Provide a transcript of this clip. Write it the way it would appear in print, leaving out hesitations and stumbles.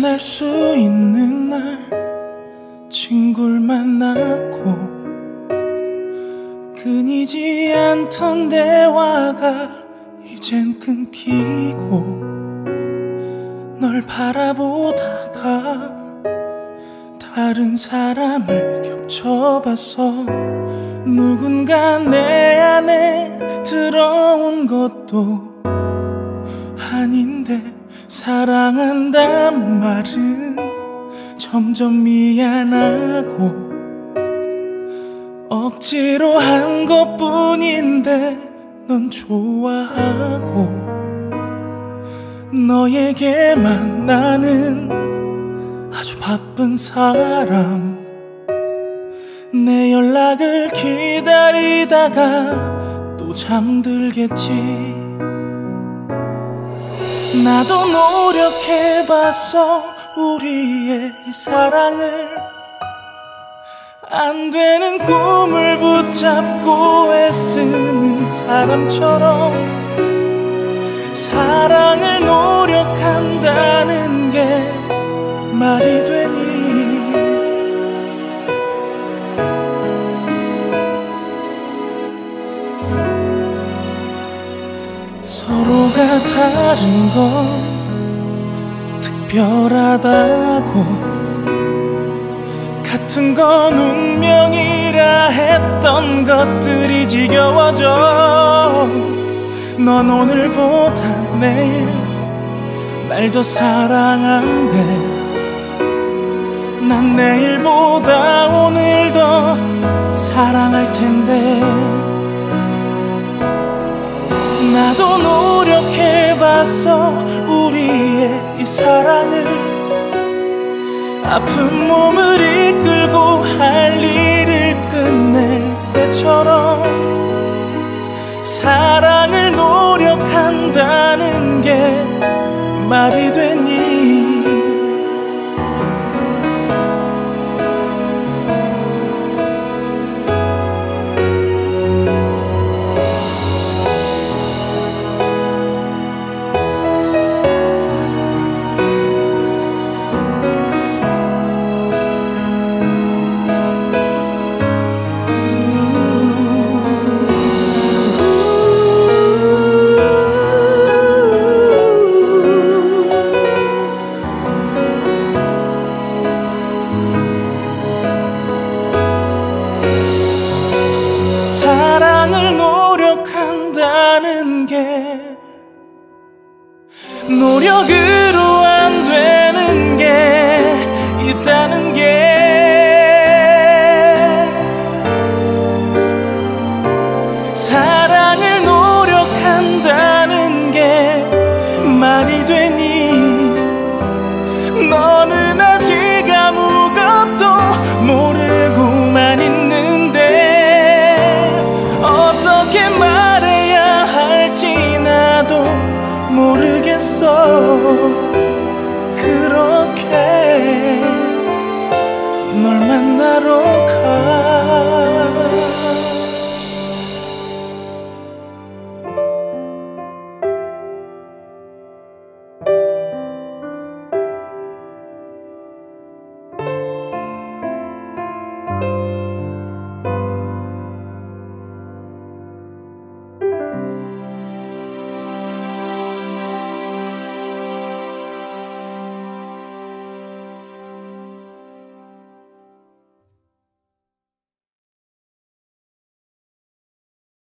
만날 수 있는 날 친구를 만났고 끊이지 않던 대화가 이젠 끊기고 널 바라보다가 다른 사람을 겹쳐봤어. 누군가 내 안에 들어온 것도 아닌데 사랑한단 말은 점점 미안하고 억지로 한 것뿐인데 넌 좋아하고 너에게만 나는 아주 바쁜 사람. 내 연락을 기다리다가 또 잠들겠지. 나도 노력해봤어 우리의 사랑을. 안 되는 꿈을 붙잡고 애쓰는 사람처럼 사랑을 노력한다는 게 말이 되니. 서로가 다른 건 특별하다고 같은 건 운명이라 했던 것들이 지겨워져. 넌 오늘보다 내일 날 더 사랑한대. 난 내일보다 오늘 더 사랑할 텐데. 나도 노력해봤어 우리의 이 사랑을. 아픈 몸을 이끌고 할 일을 끝낼 때처럼 사랑을 노력한다는 게 말이 되니. 사랑을 노력한다는 게 노력으로 안 되는 게 있다는 게. 사랑을 노력한다는 게 말이 되니. 너는 아직 아무것도 모르고만 있는데 어떻게 말해야 할지 나도 모르겠어. 그렇게 널 만나러